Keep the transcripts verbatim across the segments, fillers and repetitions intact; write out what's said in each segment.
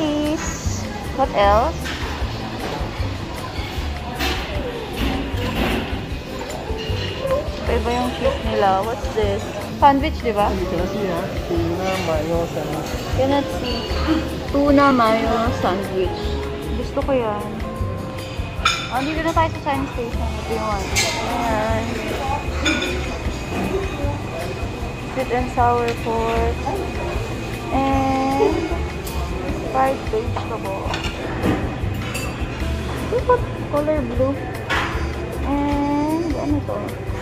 cheese. What else? Iba yung cheese nila. What's this? Sandwich, di ba? You cannot see, huh? Tuna, mayo, sandwich. Cannot see. Tuna, mayo, sandwich. Gusto ko yan. Oh, dito na tayo sa science station. Ito yung one. Ayan. Sweet and sour pork. And fried vegetable. What color blue? And ano to?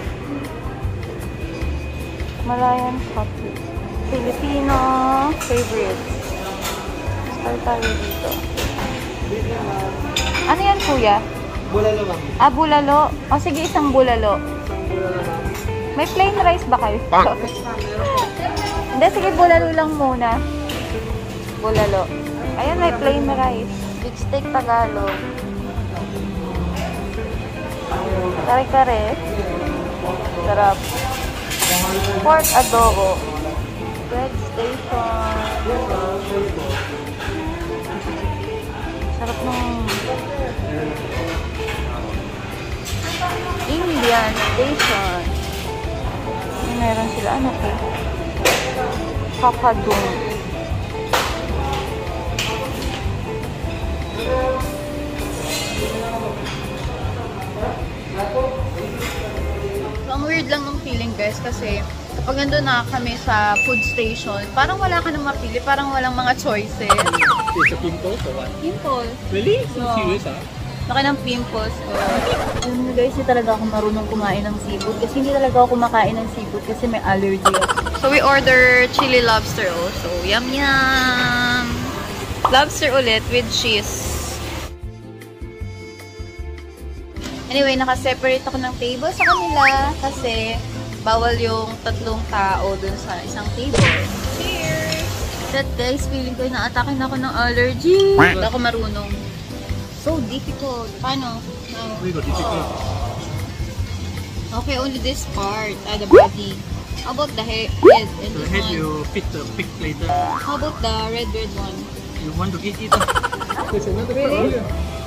Malayan coffee. Filipino favorites. Start tayo dito. Ano yan, kuya? Bulalo lang. Ah, bulalo. O sige, isang bulalo. Isang bulalo lang. May plain rice ba kayo? Hindi, sige, bulalo lang muna. Bulalo. Ayan, may plain rice. Big steak Tagalog. Kare-kare. Sarap. Pork adobo. Bread station. Sarap nung Indian station. Meron sila ano po? Papadong. Ang weird lang ng feeling, guys, kasi kapag nandun na kami sa food station, parang wala ka nang mapili, parang walang mga choices. It's a pimples or what? Pimples. Really? So No. serious, ah? Laki ng pimples ko. Alam niyo guys, hindi talaga ako marunong kumain ng seafood kasi hindi talaga ako kumakain ng seafood kasi may allergy ako. So we order chili lobster also. Yum yum! Lobster ulit with cheese. Anyway, naka-separate ako ng table sa kanila kasi bawal yung tatlong tao dun sa isang table. Cheers! That guys, feeling ko na-atake na ako ng allergy. Hindi ako marunong. So difficult. Paano? No. We got difficult. Okay, only this part. Ah, the body. How about the head and The this head one? you pick the pick later. How about the red red one? You want to eat it? There's another Really?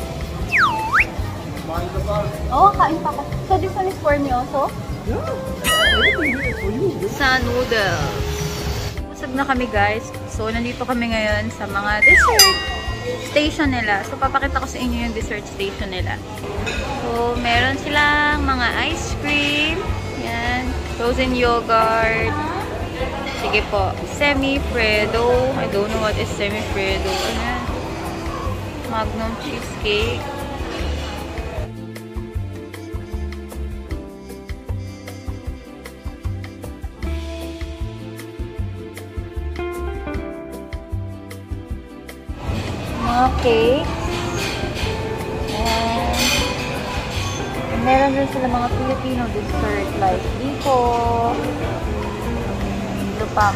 Oh, kain pa ako. So this one is for me also? Yeah. Everything here is for you. Sa noodles. Busog na kami guys. So nandito kami ngayon sa mga dessert station nila. So papakita ko sa inyo yung dessert station nila. So meron silang mga ice cream. Yan. Frozen yogurt. Sige po. Semi-Fredo. I don't know what is semi-Fredo. Ano yan? Magnum cheesecake. Mga cakes. And meron din sila mga Filipino dessert like Biko, Lupak.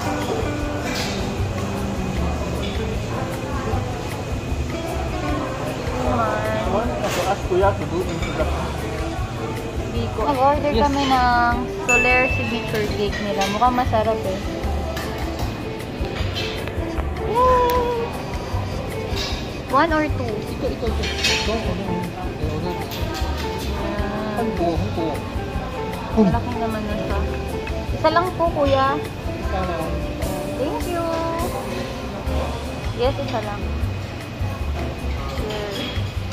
So ask Kuya to do into the Biko. Nag-order Yes. kami ng Soler signature cake nila. Mukhang masarap eh. Yay! One or two? Ito, ito, ito. Ito, ano, ano. Ang buo, ang buo. Malaki naman na siya. Isa lang po, kuya. Isa lang. Thank you. Yes, isa lang. Here.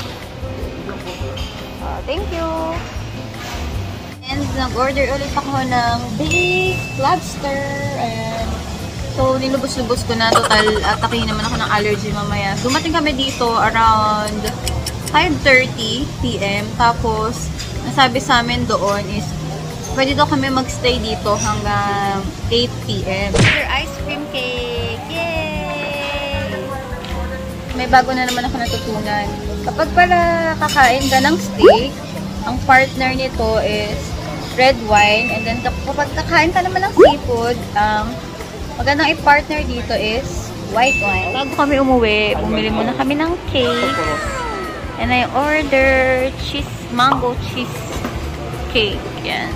Ah, thank you. And nag-order ulit ako ng big lobster. Ayan. So, nilubos-lubos ko na. Total, atake naman ako ng allergy mamaya. Dumating kami dito around five thirty p m Tapos, nasabi sa amin doon is pwede daw kami magstay dito hanggang eight p m Your ice cream cake! Yay! May bago na naman ako natutunan. Kapag pala kakain ka ng steak, ang partner nito is red wine. And then kapag kakain ka naman ng seafood, ang um, magandang i-partner dito is white wine. Bago kami umuwi, bumili muna kami ng cake. And I order cheese, mango cheese cake. Yan.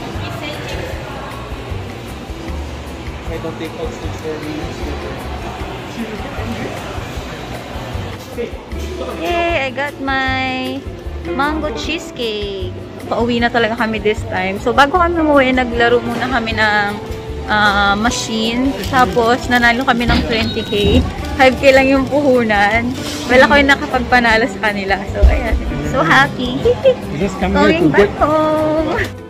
I don't take out six or Yay! I got my mango cheesecake. Pauwi na talaga kami this time. So, bago kami umuwi, naglaro muna kami ng uh, machine. Tapos, nanalo kami ng twenty K. five K lang yung puhunan. Wala ko yung nakapagpanalo sa kanila. So, ayan. So happy. Just come here Going to back get home.